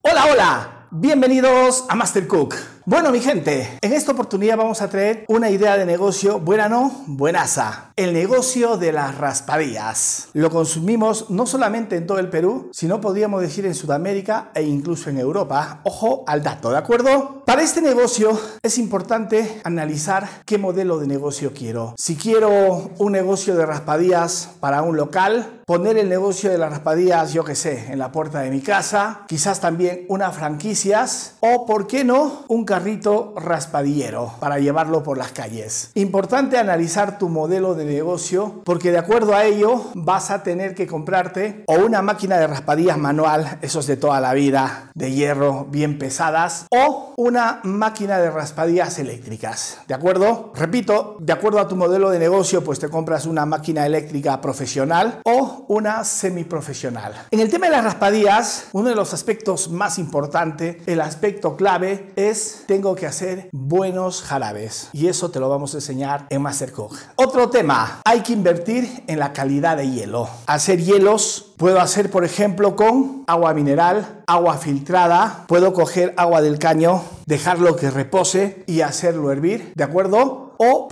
Hola, hola, bienvenidos a Master Cook. Bueno, mi gente, en esta oportunidad vamos a traer una idea de negocio buena, ¿no? Buenaza. El negocio de las raspadillas. Lo consumimos no solamente en todo el Perú, sino podríamos decir en Sudamérica e incluso en Europa. Ojo al dato, ¿de acuerdo? Para este negocio es importante analizar qué modelo de negocio quiero. Si quiero un negocio de raspadillas para un local, poner el negocio de las raspadillas, yo qué sé, en la puerta de mi casa, quizás también unas franquicias o, ¿por qué no?, un carrito raspadillero para llevarlo por las calles. Importante analizar tu modelo de negocio porque de acuerdo a ello vas a tener que comprarte o una máquina de raspadillas manual, esos de toda la vida, de hierro, bien pesadas, o una máquina de raspadillas eléctricas, ¿de acuerdo? Repito, de acuerdo a tu modelo de negocio, pues te compras una máquina eléctrica profesional o una semiprofesional. En el tema de las raspadillas, uno de los aspectos más importantes, el aspecto clave es tengo que hacer buenos jarabes y eso te lo vamos a enseñar en Master Cook. Otro tema, hay que invertir en la calidad de hielo. Hacer hielos puedo hacer, por ejemplo, con agua mineral, agua filtrada, puedo coger agua del caño, dejarlo que repose y hacerlo hervir, ¿de acuerdo? O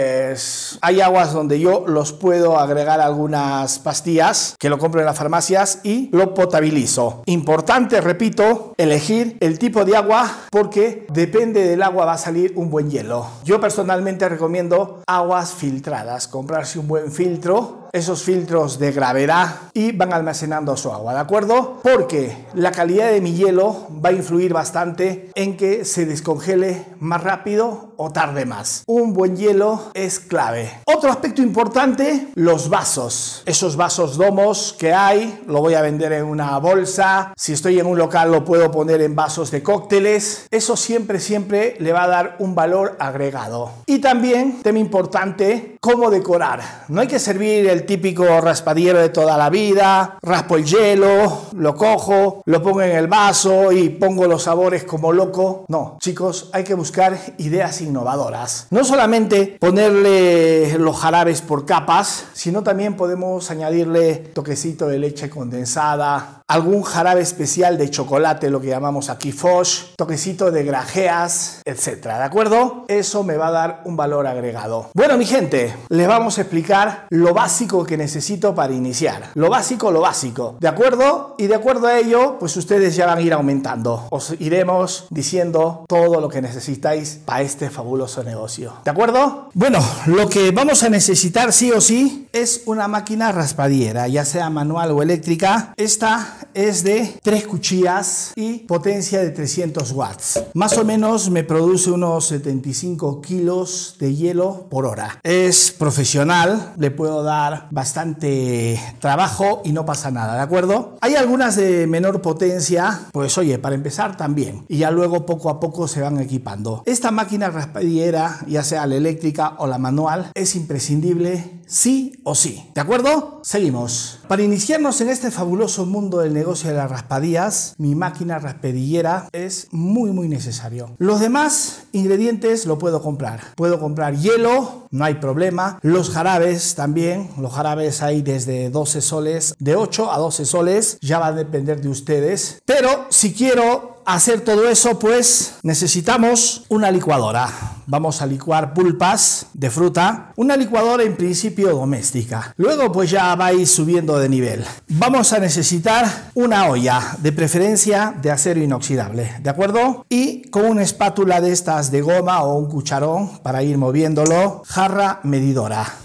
pues hay aguas donde yo los puedo agregar algunas pastillas que lo compro en las farmacias y lo potabilizo. Importante, repito, elegir el tipo de agua porque depende del agua va a salir un buen hielo. Yo personalmente recomiendo aguas filtradas, comprarse un buen filtro, esos filtros de gravedad y van almacenando su agua, ¿de acuerdo? Porque la calidad de mi hielo va a influir bastante en que se descongele más rápido o tarde más. Un buen hielo es clave. Otro aspecto importante, los vasos. Esos vasos domos que hay, lo voy a vender en una bolsa. Si estoy en un local lo puedo poner en vasos de cócteles. Eso siempre le va a dar un valor agregado. Y también, tema importante, cómo decorar. No hay que servir el típico raspadillero de toda la vida, raspo el hielo, lo cojo, lo pongo en el vaso y pongo los sabores como loco. No, chicos, hay que buscar ideas innovadoras. No solamente ponerle los jarabes por capas, sino también podemos añadirle toquecito de leche condensada, algún jarabe especial de chocolate, lo que llamamos aquí Foch, toquecito de grajeas, etcétera, ¿de acuerdo? Eso me va a dar un valor agregado. Bueno, mi gente, les vamos a explicar lo básico que necesito para iniciar. Lo básico, ¿de acuerdo? Y de acuerdo a ello, pues ustedes ya van a ir aumentando. Os iremos diciendo todo lo que necesitáis para este fabuloso negocio. ¿De acuerdo? Bueno, lo que vamos a necesitar sí o sí es una máquina raspadillera, ya sea manual o eléctrica. Esta es de 3 cuchillas y potencia de 300 watts. Más o menos me produce unos 75 kilos de hielo por hora. Es profesional, le puedo dar bastante trabajo y no pasa nada, ¿de acuerdo? Hay algunas de menor potencia, pues oye, para empezar también. Y ya luego poco a poco se van equipando. Esta máquina raspadillera, ya sea la eléctrica o la manual, es imprescindible sí o sí. ¿De acuerdo? Seguimos. Para iniciarnos en este fabuloso mundo del negocio de las raspadillas, mi máquina raspadillera es muy necesario. Los demás ingredientes lo puedo comprar. Puedo comprar hielo, no hay problema. Los jarabes también. Los jarabes hay desde 12 soles, de 8 a 12 soles. Ya va a depender de ustedes. Pero si quiero hacer todo eso, pues necesitamos una licuadora. Vamos a licuar pulpas de fruta. Una licuadora en principio doméstica. Luego pues ya vais subiendo de nivel. Vamos a necesitar una olla, de preferencia de acero inoxidable, ¿de acuerdo? Y con una espátula de estas de goma o un cucharón para ir moviéndolo. Jarra medidora.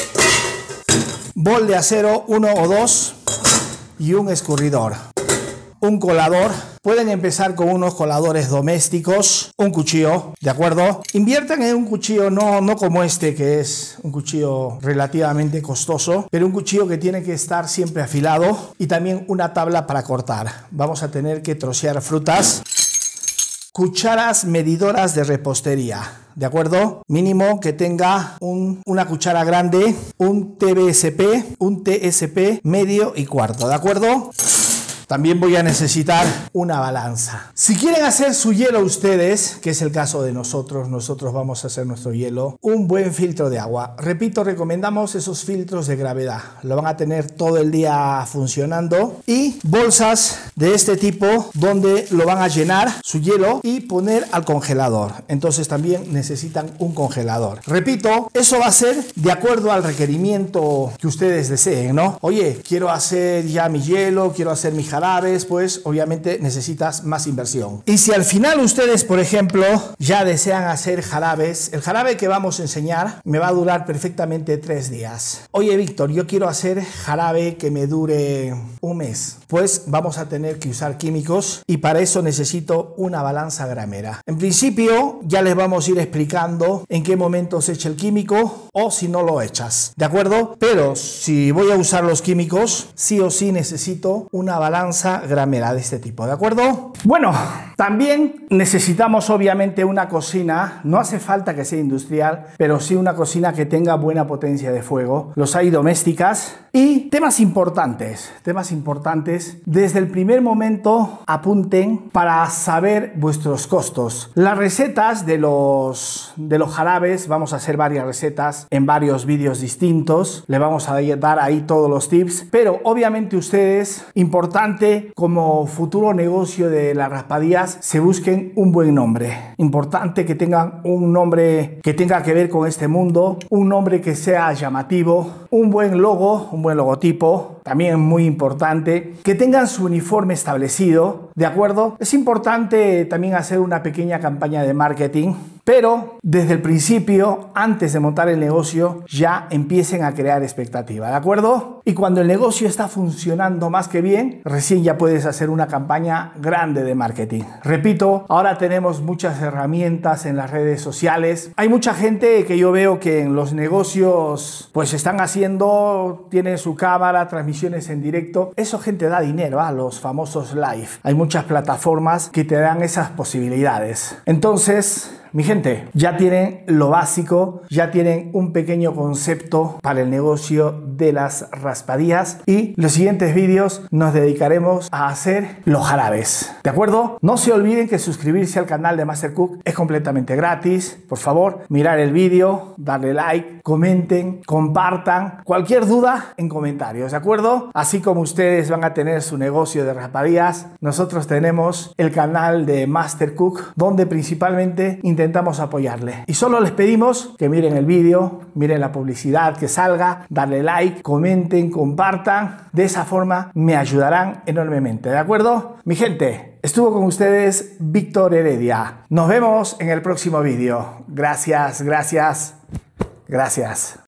Bol de acero 1 o 2 y un escurridor. Un colador, pueden empezar con unos coladores domésticos, un cuchillo, ¿de acuerdo? Inviertan en un cuchillo no como este, que es un cuchillo relativamente costoso, pero un cuchillo que tiene que estar siempre afilado y también una tabla para cortar. Vamos a tener que trocear frutas. Cucharas medidoras de repostería, ¿de acuerdo? Mínimo que tenga una cuchara grande, un TSP medio y cuarto, ¿de acuerdo? También voy a necesitar una balanza. Si quieren hacer su hielo ustedes, que es el caso de nosotros vamos a hacer nuestro hielo, un buen filtro de agua. Repito, recomendamos esos filtros de gravedad. Lo van a tener todo el día funcionando. Y bolsas de este tipo donde lo van a llenar su hielo y poner al congelador. Entonces también necesitan un congelador. Repito, eso va a ser de acuerdo al requerimiento que ustedes deseen, ¿no? Oye, quiero hacer ya mi hielo, quiero hacer mis jarabes, pues obviamente necesitas más inversión. Y si al final ustedes, por ejemplo, ya desean hacer jarabes, el jarabe que vamos a enseñar me va a durar perfectamente 3 días. Oye, Víctor, yo quiero hacer jarabe que me dure un mes. Pues vamos a tener que usar químicos y para eso necesito una balanza gramera. En principio ya les vamos a ir explicando en qué momento se echa el químico o si no lo echas, ¿de acuerdo? Pero si voy a usar los químicos, sí o sí necesito una balanza gramera de este tipo, ¿de acuerdo? Bueno, también necesitamos obviamente una cocina, no hace falta que sea industrial, pero sí una cocina que tenga buena potencia de fuego. Los hay domésticas. Y temas importantes, desde el primer momento apunten para saber vuestros costos. Las recetas de los jarabes, vamos a hacer varias recetas en varios vídeos distintos, le vamos a dar ahí todos los tips, pero obviamente ustedes, importante como futuro negocio de las raspadillas, se busquen un buen nombre. Importante que tengan un nombre que tenga que ver con este mundo, un nombre que sea llamativo, un buen logo, un buen logotipo, también muy importante, que tengan su uniforme establecido, ¿de acuerdo? Es importante también hacer una pequeña campaña de marketing, pero desde el principio, antes de montar el negocio, ya empiecen a crear expectativa, ¿de acuerdo? Y cuando el negocio está funcionando más que bien, recién ya puedes hacer una campaña grande de marketing. Repito, ahora tenemos muchas herramientas en las redes sociales. Hay mucha gente que yo veo que en los negocios pues están haciendo, tienen su cámara, transmisiones en directo. Eso, gente, da dinero a los famosos live. Hay muchas plataformas que te dan esas posibilidades. Entonces, mi gente, ya tienen lo básico, ya tienen un pequeño concepto para el negocio de las raspadillas y los siguientes vídeos nos dedicaremos a hacer los jarabes, ¿de acuerdo? No se olviden que suscribirse al canal de Master Cook es completamente gratis. Por favor, mirar el vídeo, darle like, comenten, compartan. Cualquier duda en comentarios, ¿de acuerdo? Así como ustedes van a tener su negocio de raspadillas, nosotros tenemos el canal de Master Cook, donde principalmente intentamos apoyarle. Y solo les pedimos que miren el vídeo, miren la publicidad que salga, darle like, comenten, compartan. De esa forma me ayudarán enormemente, ¿de acuerdo? Mi gente, estuvo con ustedes Víctor Heredia. Nos vemos en el próximo vídeo. Gracias, gracias, gracias.